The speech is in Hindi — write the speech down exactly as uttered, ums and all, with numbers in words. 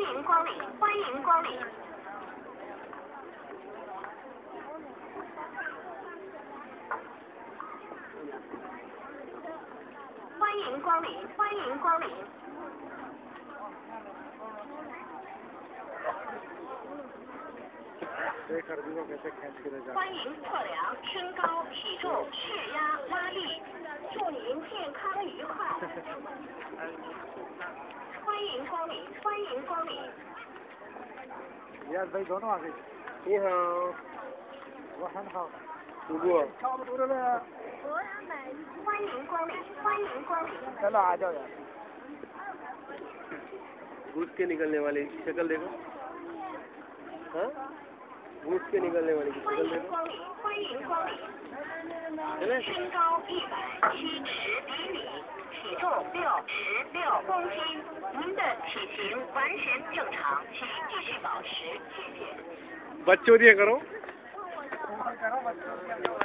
迎光临，欢迎光临。欢迎光临，欢迎光临。欢迎测量身高、体重、血压、拉力，祝您健康愉快。欢迎光临，欢迎光临。 你好， 我很好。 主播。 差不多的了。 欢迎光临，欢迎光临。 在哪叫呀？ घुस के निकलने वाली शक्ल देखो, हाँ? घुस के निकलने वाली की शक्ल देखो। 欢迎光临。身高一百七十厘米，体重六十六公斤，您的体型完全正常，请继续保持，谢谢。 बच्चों दिया करो।